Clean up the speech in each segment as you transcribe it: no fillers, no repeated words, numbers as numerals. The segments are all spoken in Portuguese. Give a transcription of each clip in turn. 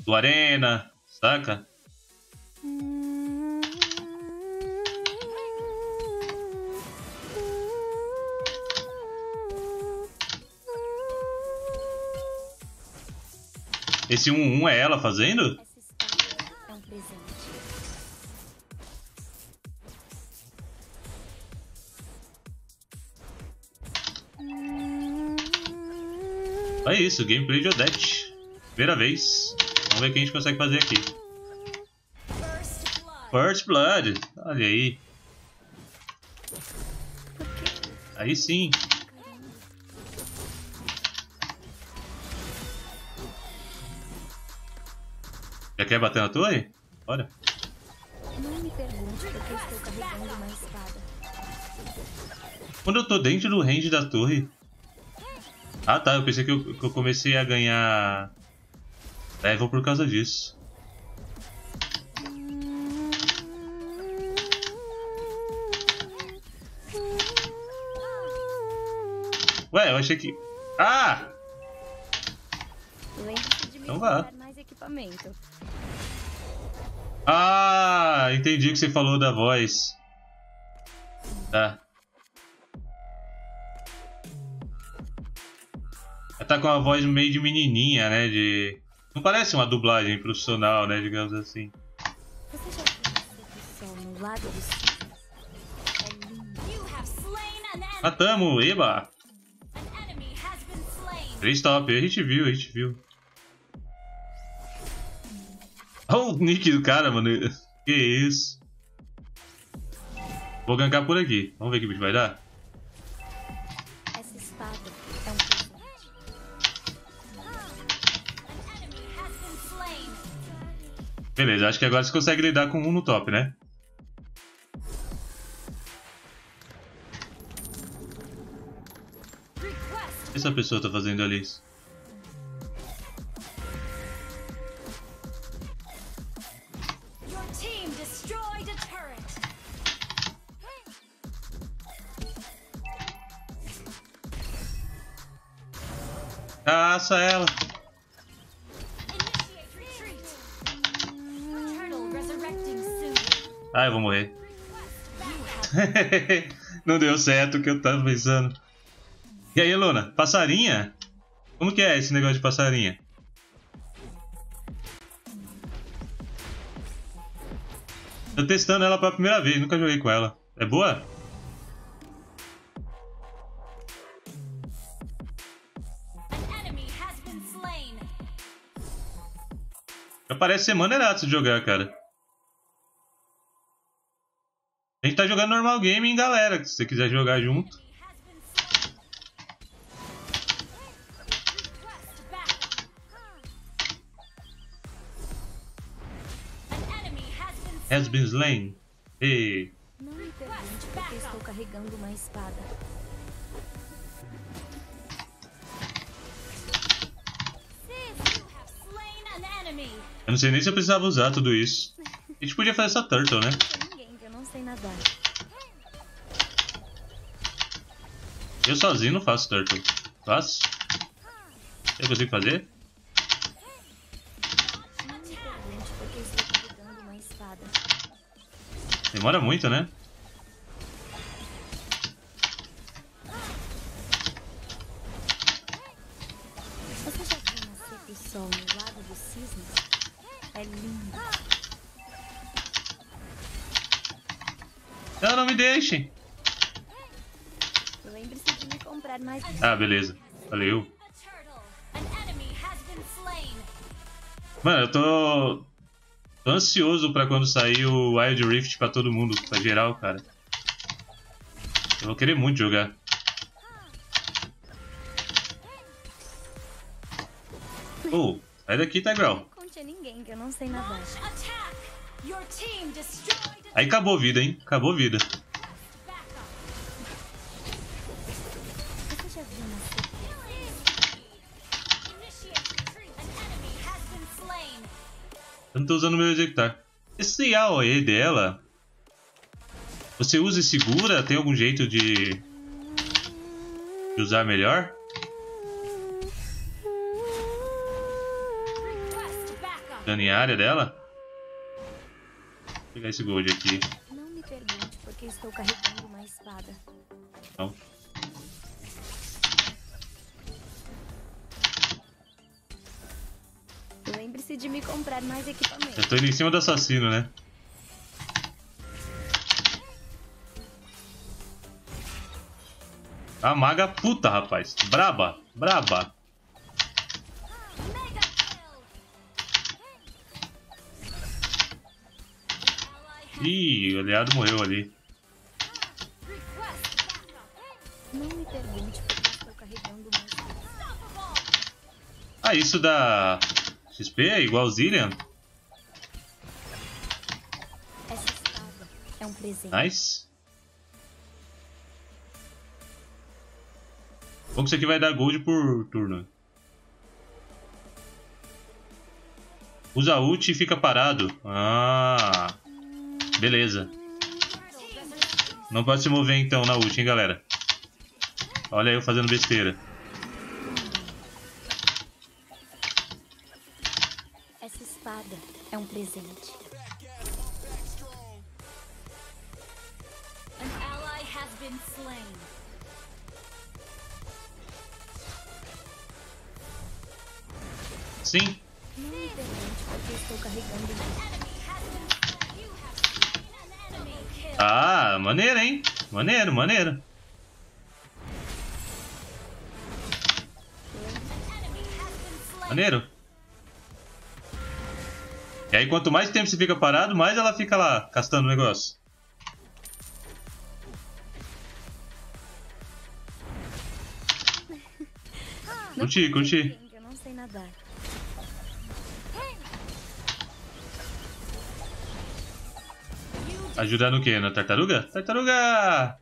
do Arena, saca? Esse 1-1 é ela fazendo? É um presente. É isso, gameplay de Odete. Primeira vez. Vamos ver o que a gente consegue fazer aqui. First Blood. Olha aí. Aí sim. Já quer bater na torre? Olha. Não me pergunte por que estou carregando uma espada. Quando eu tô dentro do range da torre... Ah tá, eu pensei que eu comecei a ganhar level por causa disso. Ué, eu achei que... Ah! Lembre-se de me Então vá. comprar mais equipamento. Ah, entendi o que você falou da voz. Tá. Ela tá com a voz meio de menininha, né? De... Não parece uma dublagem profissional, né? Digamos assim. Você já viu o sol no lado dos cisnes? É lindo. Matamos, eba! 3 top, a gente viu. Olha o nick do cara, mano. Que isso? Vou gankar por aqui. Vamos ver o que bicho vai dar. Essa espada é um presente. Beleza, acho que agora você consegue lidar com um no top, né? O que essa pessoa tá fazendo ali? Caça ela! Ah, eu vou morrer. Não deu certo o que eu tava pensando. E aí, Luna? Passarinha? Como que é esse negócio de passarinha? Tô testando ela pela primeira vez, nunca joguei com ela. É boa? Já parece ser maneiraço de jogar, cara. A gente tá jogando normal game em galera, se você quiser jogar junto. Has been slain. Ei. Não me pergunte por que estou carregando uma espada. Eu não sei nem se eu precisava usar tudo isso. A gente podia fazer essa turtle, né? Ninguém que eu não sei nadar. Eu sozinho não faço turtle. Faço? Eu consigo fazer? Não me pergunte por que estou carregando uma espada. Demora muito, né? Você já viu nascer do sol no lado dos cisnes? É lindo. Não, não me deixem. Lembre-se de me comprar mais. Ah, beleza. Valeu. Mano, eu tô ansioso pra quando sair o Wild Rift pra todo mundo, pra geral, cara. Eu vou querer muito jogar. Oh, sai daqui, Tigrel. Conte a ninguém que eu não sei nadar. Aí acabou a vida, hein? Acabou a vida. Você já viu nascer? Eu não tô usando o meu executar. Esse AOE dela... Você usa e segura? Tem algum jeito de usar melhor? Dano em área dela. Vou pegar esse gold aqui. Não me pergunte porque estou carregando uma espada. Não. Lembre-se de me comprar mais equipamento. Eu tô indo em cima do assassino, né? A maga puta, rapaz. Braba, braba. Ih, o aliado morreu ali. Não me pergunte porque estou carregando uma espada. Ah, isso da XP é igual Zillian? Essa espada é um presente. Nice. Bom que isso aqui vai dar gold por turno. Usa a ult e fica parado. Ah, beleza. Não pode se mover então na ult, hein, galera. Olha eu fazendo besteira. Essa espada é um presente. An ally has been slain. Sim. Não me pergunte porque estou carregando uma. Ah, maneiro, hein? Maneiro, maneiro. Maneiro. E aí, quanto mais tempo você fica parado, mais ela fica lá, castando o negócio. Curti, curti. Eu não sei nadar. Ajudar no quê? Na tartaruga? Tartaruga!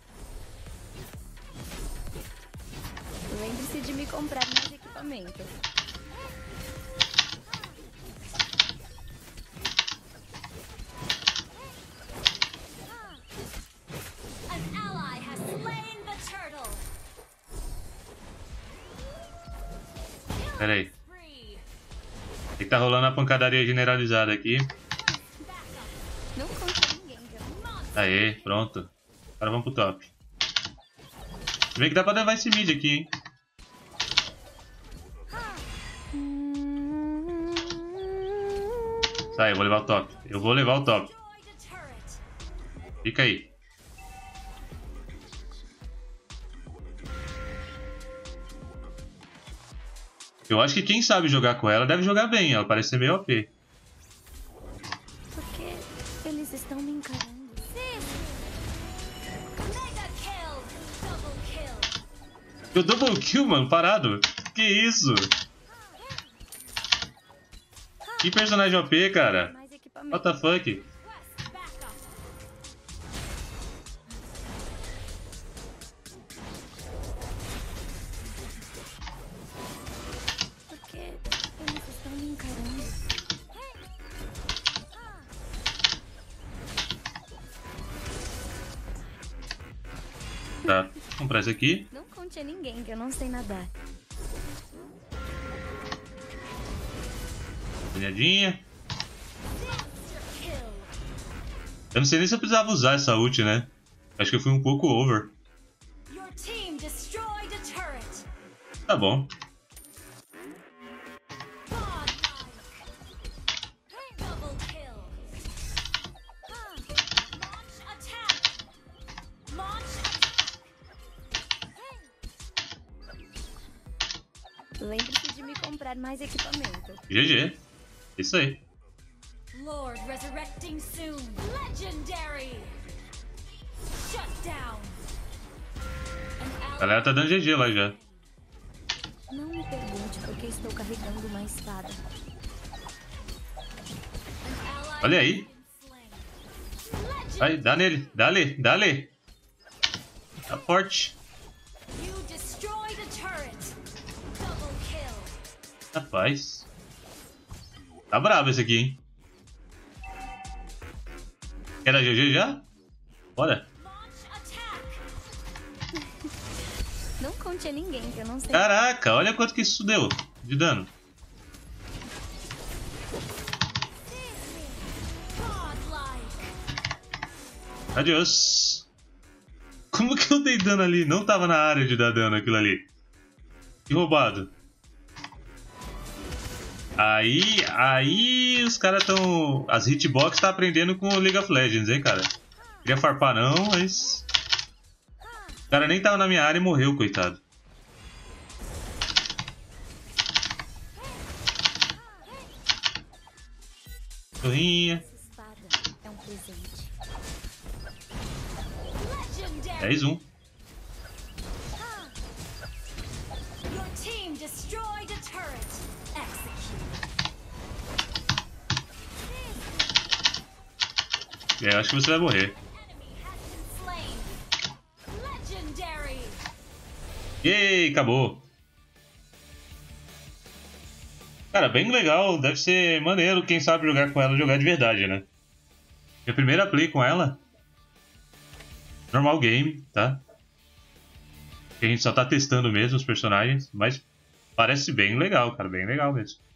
Lembre-se de me comprar mais equipamento. An ally has slain the turtle. Pera aí. Tem que tá rolando a pancadaria generalizada aqui. Não conta ninguém, viu? Aê, pronto. Agora vamos pro top. Se bem que dá pra levar esse mid aqui, hein? Sai, eu vou levar o top. Eu vou levar o top. Fica aí. Eu acho que quem sabe jogar com ela deve jogar bem. Ela parece ser meio OP. Porque eles estão me encarando. Eu double kill, mano, parado. Que isso? Que personagem OP, cara. Mais equipamento. What the fuck? Porque eles estão me encarando. Tá, vamos comprar esse aqui. Não conte a ninguém que eu não sei nadar. Ganhadinha. Eu não sei nem se eu precisava usar essa ult, né? Acho que eu fui um pouco over. Tá bom. Lembre-se de me comprar mais equipamento. GG. Isso aí. Lord resurrecting soon. Legendary. Shut down. A galera tá dando GG lá já. Não me pergunte porque estou carregando uma espada. Olha aí. Vai, dá nele. Dá-lhe, dá-lhe. Tá forte. Rapaz. Tá brabo esse aqui, hein? Era GG já? Bora. Não conte a ninguém que eu não sei. Caraca, olha quanto que isso deu de dano. Adiós. Como que eu dei dano ali? Não tava na área de dar dano aquilo ali. Que roubado. Aí os caras tão... As hitbox tá aprendendo com o League of Legends, hein, cara? Queria farpar não, mas... O cara nem tava na minha área e morreu, coitado. Torrinha. 10-1. É, acho que você vai morrer. Yay, acabou. Cara, bem legal. Deve ser maneiro quem sabe jogar com ela, jogar de verdade, né? Minha primeira play com ela. Normal game, tá? A gente só tá testando mesmo os personagens, mas parece bem legal, cara. Bem legal mesmo.